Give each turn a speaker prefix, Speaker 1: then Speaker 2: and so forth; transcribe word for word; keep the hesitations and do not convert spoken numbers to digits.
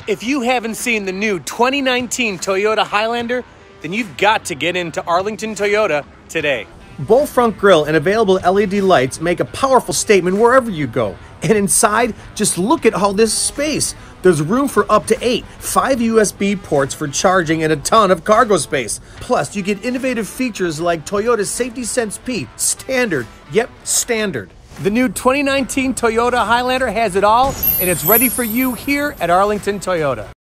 Speaker 1: If you haven't seen the new twenty nineteen Toyota Highlander, then you've got to get into Arlington Toyota today.
Speaker 2: Both front grille and available L E D lights make a powerful statement wherever you go. And inside, just look at all this space. There's room for up to eight, five U S B ports for charging, and a ton of cargo space. Plus, you get innovative features like Toyota's Safety Sense P, standard, yep, standard.
Speaker 1: The new twenty nineteen Toyota Highlander has it all, and it's ready for you here at Arlington Toyota.